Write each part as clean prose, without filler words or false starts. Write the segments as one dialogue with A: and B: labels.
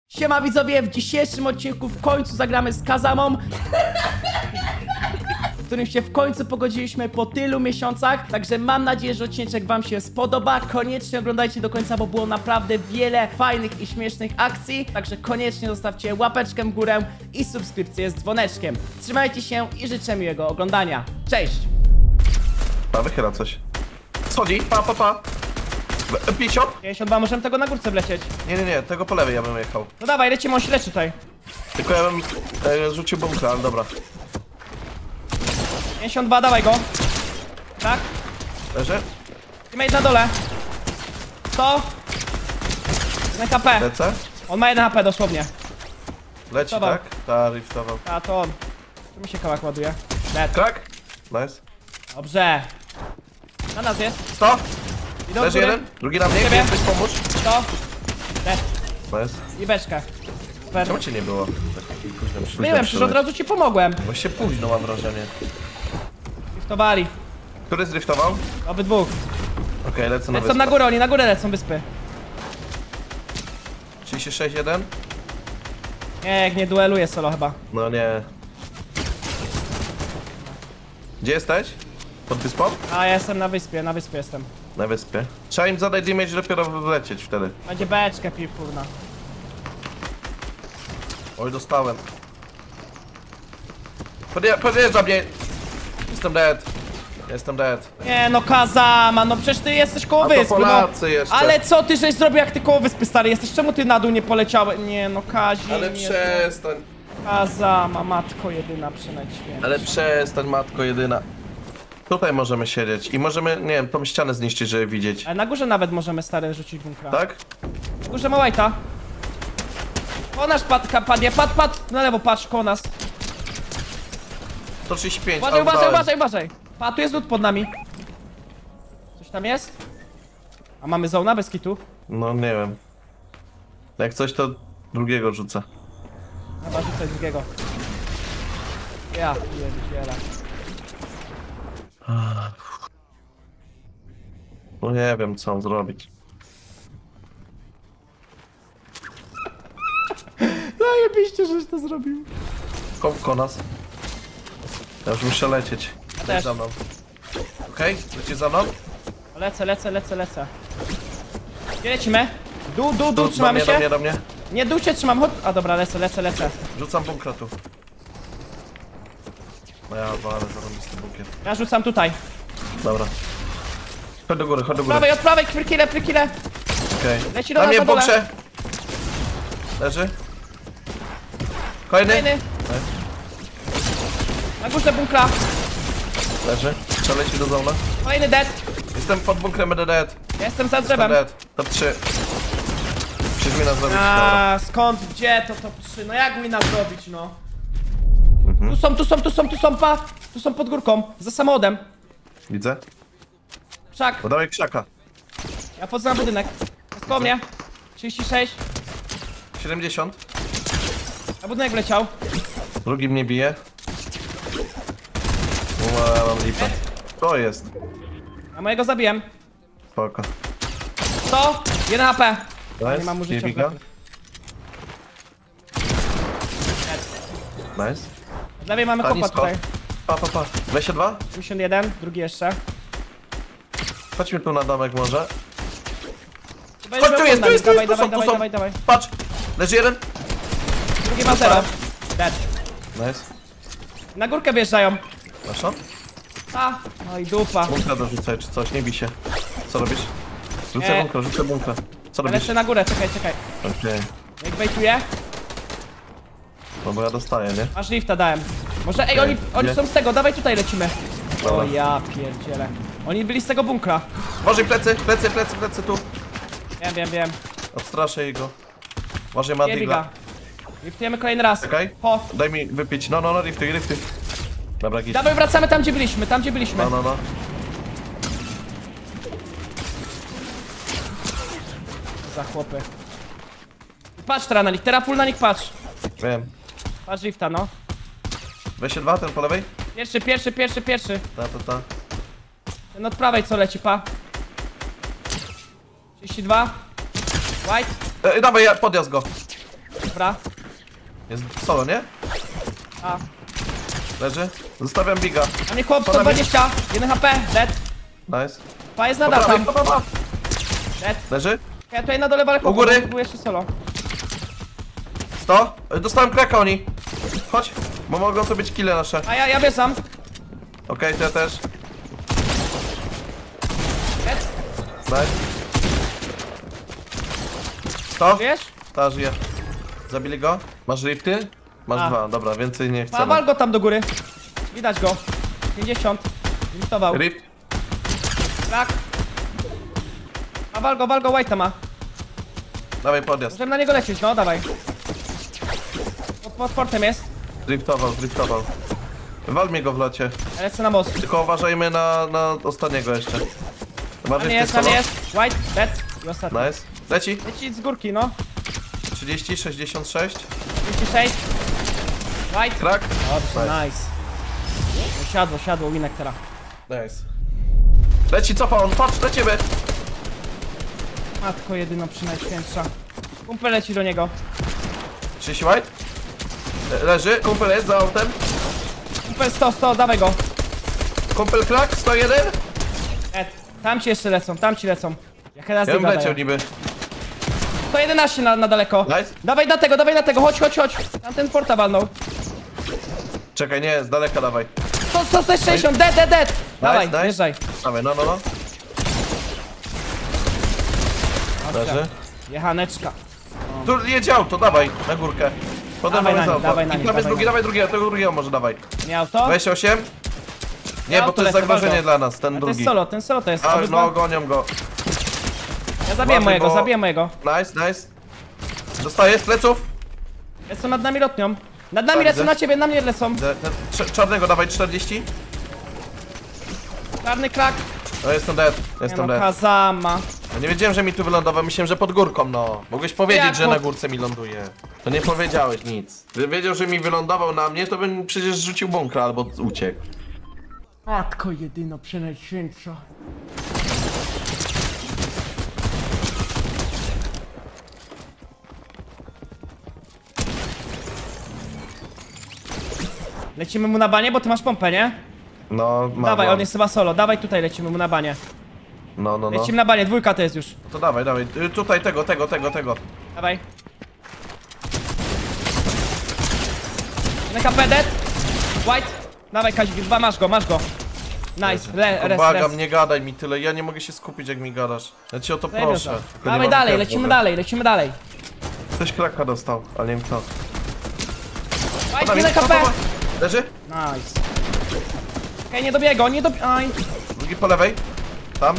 A: Siema widzowie, w dzisiejszym odcinku w końcu zagramy z Kazamą, w którym się w końcu pogodziliśmy po tylu miesiącach. Także mam nadzieję, że odcinek wam się spodoba. Koniecznie oglądajcie do końca, bo było naprawdę wiele fajnych i śmiesznych akcji. Także koniecznie zostawcie łapeczkę w górę i subskrypcję z dzwoneczkiem. Trzymajcie się i życzę miłego oglądania. Cześć!
B: Wychyla coś. Schodzi, pa. 50?
A: 52, możemy tego na górce wlecieć.
B: Nie, tego po lewej ja bym jechał.
A: No dawaj, lecimy, on się leczy tutaj.
B: Tylko ja bym rzucił bunkra, ale dobra.
A: 52, dawaj go. Tak?
B: Leży?
A: Teammate na dole. 100. 1 HP.
B: Lecę?
A: On ma 1 HP dosłownie.
B: Leci,
A: Riftował.
B: tak? Ta, riftował.
A: A to on. Tu mi się kałak ładuje. Dead.
B: Krak? Nice.
A: Dobrze. Na nas jest.
B: 100?
A: Idą
B: Leży
A: w górę.
B: jeden? Drugi na mnie,
A: Ciebie.
B: jesteś, pomóż.
A: 100. Dead.
B: Nice.
A: I beczkę. Super.
B: Czemu cię nie było?
A: Byłem, przecież od razu ci pomogłem.
B: Właśnie późno mam wrażenie.
A: Liftowali.
B: Który zriftował?
A: Obydwóch.
B: Okej, lecę na
A: Lecą
B: wyspę.
A: na górę, oni na górę lecą wyspy.
B: 36-1?
A: Nie, nie dueluje solo chyba.
B: No nie. Gdzie jesteś? Pod wyspą?
A: A ja jestem na wyspie jestem.
B: Na wyspie. Trzeba im zadać damage, dopiero wlecieć wtedy.
A: Będzie beczka kurna.
B: Oj, dostałem. Podjeżdża mnie. Jestem dead.
A: Nie no Kazama, no przecież ty jesteś koło
B: A to
A: wyspy,
B: Polacy
A: no.
B: jeszcze.
A: Ale co ty żeś zrobił, jak ty koło wyspy stary jesteś? Czemu ty na dół nie poleciałeś? Nie no Kazi,
B: Ale
A: nie,
B: przestań.
A: Kazama, matko jedyna przynajmniej.
B: Ale przestań, matko jedyna. Tutaj możemy siedzieć i możemy, nie wiem, tą ścianę zniszczyć, żeby widzieć.
A: Ale na górze nawet możemy stary rzucić bunkra.
B: Tak?
A: Na górze ma white'a. O nasz padnie, padł, na lewo patrz, koło nas.
B: 135.
A: Uważaj. Pa, tu jest lód pod nami. Coś tam jest? A mamy zona bez kitu?
B: No nie wiem. Jak coś, to drugiego rzucę.
A: Chyba rzucaj drugiego. Ja pierdzielę.
B: No nie wiem, co mam zrobić.
A: Zajebiście, żeś to zrobił.
B: Koło nas. Ja już muszę lecieć.
A: Ja
B: Leć
A: też.
B: za mną. Okej, lecisz za mną?
A: Lecę. Gdzie lecimy? Dół, trzymamy się?
B: Do mnie.
A: Nie, dół się trzymam, chodź. A dobra, lecę.
B: Rzucam bunkra tu. No ja walę, zarąbisty bunkier.
A: Ja rzucam tutaj.
B: Dobra. Chodź do góry.
A: Od prawej, frikile.
B: Okej.
A: Leci do
B: Na
A: nas
B: mnie
A: na
B: w
A: dole.
B: boksie. Leży. Kolejny.
A: Fajny. Na górze bunkra.
B: Leży. Trzeba lecieć do zona.
A: Kolejny dead.
B: Jestem pod bunkrem, będę dead.
A: Ja jestem za
B: Jestem
A: drzewem.
B: dead. Top 3. Musisz mi nas zrobić. Dobra.
A: A skąd, gdzie to top 3? No jak mi nas zrobić, no? Tu są, pa! Tu są pod górką, za samochodem.
B: Widzę.
A: Krzak,
B: Podawaj krzaka.
A: ja wchodzę na budynek. Jest koło mnie. 36,
B: 70.
A: na budynek wleciał.
B: Drugi mnie bije. Ja mam lipę. To jest.
A: A mojego zabiłem.
B: Spoko.
A: 100, 1 HP.
B: Nice.
A: Nie mam użycia.
B: Giga. Nice.
A: Z lewej mamy
B: A,
A: kopa
B: nisko.
A: tutaj.
B: Pa. 22?
A: 51, drugi jeszcze.
B: Chodźmy tu na domek może.
A: Będzie
B: Chodź, tu
A: miał
B: jest,
A: pod nami.
B: tu są.
A: Dawaj.
B: Patrz. Leży jeden.
A: Drugi ma 0. Dead.
B: Nice.
A: Na górkę wjeżdżają.
B: Masz to?
A: A, no i dupa.
B: Bunkra dorzucaj czy coś, nie bij się. Co robisz? Rzucę bunkra. Co
A: Ja
B: robisz?
A: lecę na górę, czekaj.
B: Okej.
A: Jak wejtuję,
B: No bo ja dostaję, nie?
A: masz lifta dałem. Może, ej,
B: Okej,
A: oni
B: gdzie?
A: są z tego, dawaj tutaj lecimy.
B: Dobra.
A: O ja pierdzielę. Oni byli z tego bunkra.
B: Może plecy tu.
A: Wiem.
B: Odstraszę jego. Może ma
A: Nie
B: digla.
A: biga. Liftujemy kolejny raz.
B: Czekaj.
A: Ho.
B: Daj mi wypić. No, riftuj. Dobra, git.
A: Dawaj, wracamy tam gdzie byliśmy,
B: No.
A: Za chłopy. Patrz teraz na nich, teraz full na nich patrz.
B: Wiem.
A: Patrz lifta, no.
B: 22, ten po lewej?
A: Pierwszy.
B: Ta.
A: Ten od prawej co leci, pa. 32. White.
B: Dawaj, podjazd go.
A: Dobra.
B: Jest solo, nie?
A: A.
B: Leży. Zostawiam biga.
A: A nie chłop,
B: Co tam
A: 120. 1 HP. Dead.
B: Nice.
A: Pa jest
B: Po
A: nadal
B: prawej,
A: tam.
B: pa.
A: Dead.
B: Leży.
A: Ja tutaj na dole walę
B: U góry.
A: Był jeszcze solo.
B: 100. Dostałem kraka oni. Chodź, bo mogą to być kille nasze.
A: A ja biesam.
B: Okej, to ja też.
A: Dead.
B: Nice. 100.
A: Wiesz?
B: Ta żyje. Zabili go? Masz rifty? Masz
A: A.
B: 2, dobra, więcej nie
A: A
B: chcemy.
A: wal go tam do góry. Widać go. 50. Liftował.
B: Rift?
A: Tak. A wal go, white'a ma.
B: Dawaj podjazd.
A: Możemy na niego lecieć, no dawaj. Pod fortem jest.
B: Driftował. Wal mnie go w locie.
A: Ja lecę na most.
B: Tylko uważajmy na ostatniego jeszcze. Ma
A: Tam
B: rifty
A: jest, tam
B: solo?
A: jest. White, dead. I ostatni.
B: Nice. Leci.
A: Leci z górki, no.
B: 30, 66.
A: 56. White.
B: Krak.
A: Dobrze, nice. No siadło, winek teraz.
B: Nice. Leci, cofa on, patrz, lecimy.
A: Matko jedyna przynajświętsza. Kumpel leci do niego.
B: 30 white. Leży, kumpel jest za autem.
A: Kumpel 100, dawaj go.
B: Kumpel krak, 101.
A: Ed, tam ci jeszcze lecą, tam ci lecą. Ja teraz
B: Ja bym
A: nie
B: leciał niby.
A: 111 na daleko.
B: Nice.
A: Dawaj na tego, chodź. Tam ten porta walnął.
B: Czekaj, nie, z daleka dawaj.
A: 160, dead. Dawaj,
B: nice.
A: wjeżdżaj.
B: Dawaj, no. Leży.
A: Jechaneczka.
B: Tu jedzie auto, dawaj, na górkę. Potem
A: Dawaj
B: mamy
A: na
B: za
A: nim,
B: auto.
A: dawaj na
B: I
A: nim,
B: tam jest
A: dawaj
B: drugi,
A: na
B: dawaj drugiego, tego drugiego może dawaj.
A: Miał to?
B: 28? Nie,
A: Ja
B: bo
A: auto
B: to jest
A: lecę,
B: zagrożenie
A: walgo.
B: dla nas, ten
A: A to jest
B: drugi.
A: solo to jest.
B: A,
A: Obydwa?
B: no, gonią go.
A: Ja zabiję
B: uważaj, bo-
A: mojego.
B: Nice. Dostaję z pleców.
A: Lecą nad nami lotnią. Nad nami
B: Tak,
A: lecą,
B: widzę.
A: na ciebie, na mnie lecą.
B: Czarnego dawaj 40.
A: Czarny krak.
B: No jestem dead,
A: Nie
B: jestem
A: no,
B: dead.
A: Kazama.
B: Ja nie wiedziałem, że mi tu wylądował, myślałem, że pod górką, no. Mogłeś powiedzieć,
A: Jak
B: że
A: pod-
B: na górce mi ląduje. To nie powiedziałeś nic. Gdybym wiedział, że mi wylądował na mnie, to bym przecież rzucił bunkra albo uciekł.
A: Matko jedyno przynajświętsza. Lecimy mu na banie, bo ty masz pompę, nie?
B: No, mam.
A: Dawaj,
B: mam.
A: on jest chyba solo. Dawaj tutaj, lecimy mu na banie.
B: No.
A: Lecimy na banie, dwójka to jest już.
B: To dawaj. Tutaj tego.
A: Dawaj. Na KP dead. White. Dawaj Kazik, dwa, masz go. Nice, res.
B: Błagam, nie gadaj mi tyle, ja nie mogę się skupić, jak mi gadasz. Ja cię o to
A: Serio
B: proszę.
A: to.
B: Tylko nie
A: Dawaj
B: mam
A: dalej,
B: pierdolę.
A: lecimy dalej.
B: Ktoś kraka dostał, ale nie wiem kto.
A: White, ile KP.
B: Leży?
A: Nice. Okej, nie dobiegł, Aj.
B: Drugi po lewej. Tam.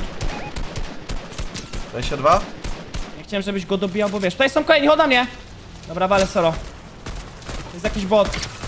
B: 22.
A: Nie chciałem, żebyś go dobijał, bo wiesz, tutaj są kolejni, chodź na mnie. Dobra, walę solo. Jest jakiś bot.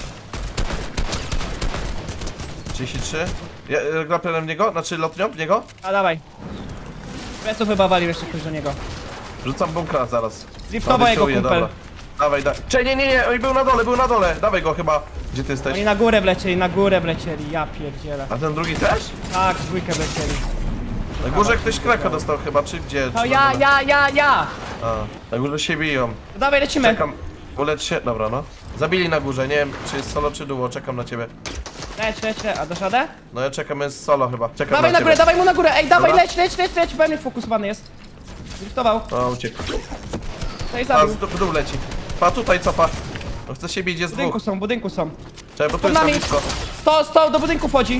B: 33. Ja, grapplerem w niego, znaczy lotnią w niego.
A: A dawaj. Presów chyba walił jeszcze ktoś do niego.
B: Rzucam bunkra zaraz.
A: Driftował jego
B: Zarysuję,
A: kumpel.
B: dobra. Dawaj. Czekaj, nie, oj, był na dole. Dawaj go chyba. Gdzie ty jesteś?
A: Oni na górę wlecieli, ja pierdzielę.
B: A ten drugi też?
A: Tak, w dwójkę wlecieli.
B: Na górze ktoś kraka dostał chyba, czy gdzie?
A: No
B: Czy na dole?
A: ja!
B: A, na górze się biją.
A: No dawaj, lecimy.
B: Czekam. Ulecz się. Dobra, no. Zabili na górze, nie wiem czy jest solo czy duo, czekam na ciebie.
A: Leć. A dasz radę?
B: No ja czekam, jest solo chyba. Czekam
A: Dawaj
B: na
A: na górę,
B: ciebie.
A: dawaj mu na górę, ej, dawaj,
B: Dobra.
A: leć, we mnie fokusowany jest. Driftował,
B: O, uciekł.
A: tutaj
B: A,
A: zabił.
B: w dół leci. Pa, tutaj cofa. No chce się bić, jest
A: W budynku są.
B: Czekaj, bo tu
A: Pod
B: jest na
A: nami.
B: blisko.
A: 100, do budynku wchodzi.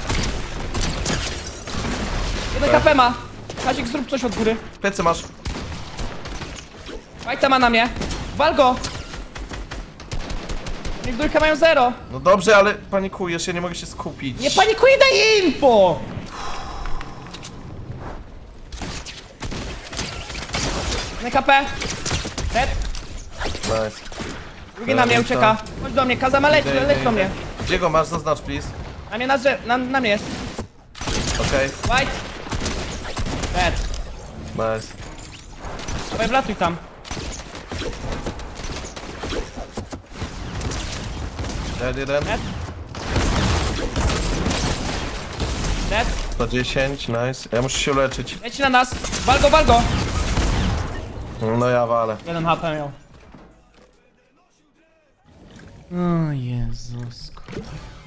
A: Jeden KP ma. Kazik, zrób coś od góry.
B: Plecy masz.
A: White'a ma na mnie. Wal go. Niech dwójka mają 0.
B: No dobrze, ale panikujesz, ja nie mogę się skupić.
A: Nie panikuj, daj info! Na KP. Dead.
B: Nice.
A: Drugi na mnie ucieka. Chodź do mnie, Kazama, leć do mnie.
B: Gdzie go masz? Zaznacz, please.
A: Na mnie na mnie jest.
B: Okej,
A: White. Dead.
B: nice.
A: Dawaj, wlatuj tam.
B: Dead jeden.
A: Dead. Dead.
B: 110, nice. Ja muszę się leczyć.
A: Leci na nas. Wal go.
B: No ja walę.
A: 1 HP miał. O Jezus.